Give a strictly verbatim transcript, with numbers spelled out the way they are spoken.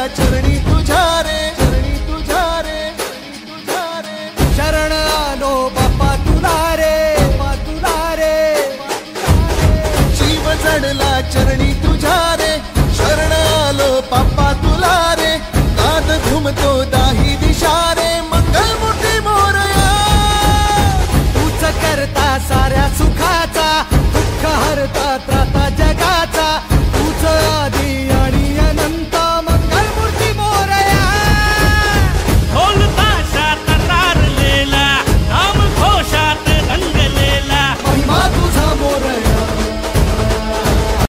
चरणी तुझ्या रे, चरणी तुझ्या रे, तुझ्या रे शरण आलो बाप्पा तुला रे, बाप्पा तुला रे, जीव जडला चरणी तुझ्या रे, शरण आलो बाप्पा तुला रे, नाद घुमतो दाही दिशा रे, मंगल मूर्ती मोरया, तूच करता साऱ्या सुखाचा, दुःख हरता त्राता